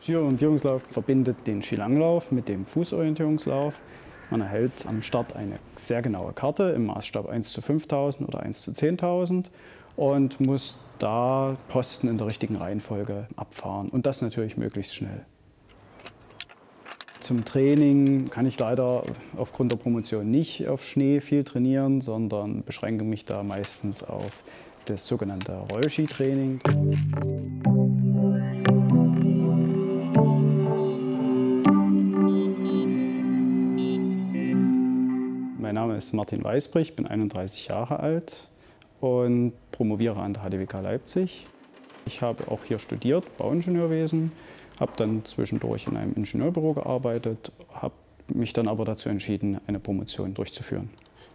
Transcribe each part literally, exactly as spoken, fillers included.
Skiorientierungslauf verbindet den Skilanglauf mit dem Fußorientierungslauf. Man erhält am Start eine sehr genaue Karte im Maßstab eins zu fünftausend oder eins zu zehntausend und muss da Posten in der richtigen Reihenfolge abfahren und das natürlich möglichst schnell. Zum Training kann ich leider aufgrund der Promotion nicht auf Schnee viel trainieren, sondern beschränke mich da meistens auf das sogenannte Rollskitraining. Mein Name ist Martin Weisbrich, bin einunddreißig Jahre alt und promoviere an der H D W K Leipzig. Ich habe auch hier studiert, Bauingenieurwesen, habe dann zwischendurch in einem Ingenieurbüro gearbeitet, habe mich dann aber dazu entschieden, eine Promotion durchzuführen.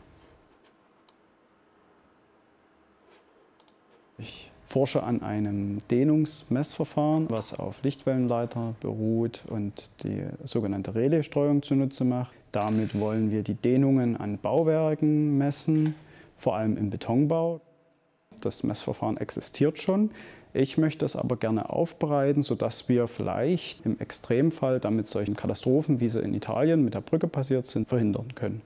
Ich forsche an einem Dehnungsmessverfahren, was auf Lichtwellenleiter beruht und die sogenannte Relaisstreuung zunutze macht. Damit wollen wir die Dehnungen an Bauwerken messen, vor allem im Betonbau. Das Messverfahren existiert schon. Ich möchte es aber gerne aufbereiten, sodass wir vielleicht im Extremfall damit solchen Katastrophen, wie sie in Italien mit der Brücke passiert sind, verhindern können.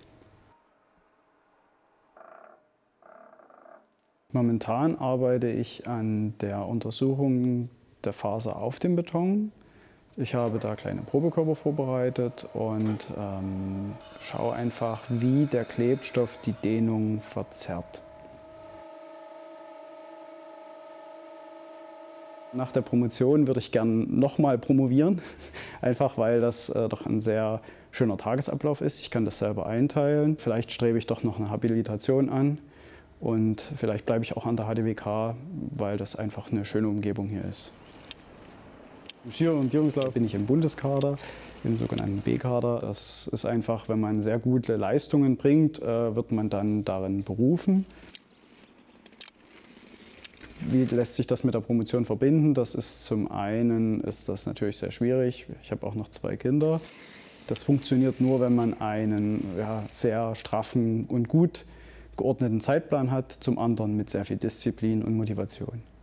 Momentan arbeite ich an der Untersuchung der Faser auf dem Beton. Ich habe da kleine Probekörper vorbereitet und ähm, schaue einfach, wie der Klebstoff die Dehnung verzerrt. Nach der Promotion würde ich gern nochmal promovieren, einfach weil das äh, doch ein sehr schöner Tagesablauf ist. Ich kann das selber einteilen. Vielleicht strebe ich doch noch eine Habilitation an und vielleicht bleibe ich auch an der H D W K, weil das einfach eine schöne Umgebung hier ist. Im Skiorientierungslauf bin ich im Bundeskader, im sogenannten B-Kader. Das ist einfach, wenn man sehr gute Leistungen bringt, äh, wird man dann darin berufen. Wie lässt sich das mit der Promotion verbinden? Das ist zum einen ist das natürlich sehr schwierig. Ich habe auch noch zwei Kinder. Das funktioniert nur, wenn man einen ja, sehr straffen und gut geordneten Zeitplan hat, zum anderen mit sehr viel Disziplin und Motivation.